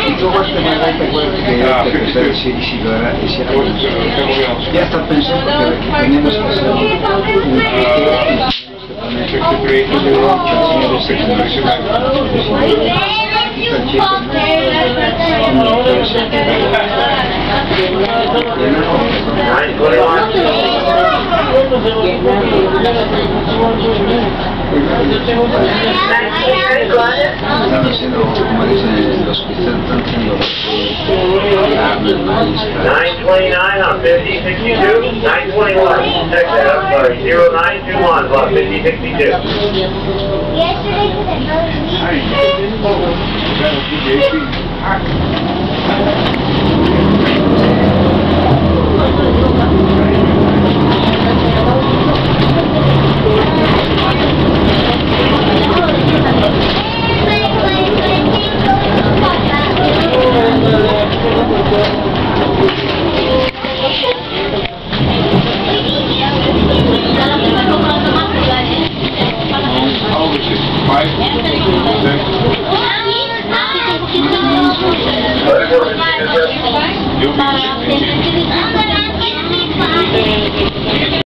Y luego este manual te acuerdas que si lo hará, ya está pensado porque tenemos que hacer un están haciendo, como dicen los que están haciendo 929 on 5062, 921, check that, I'm sorry, 0921 on 5062. You'll be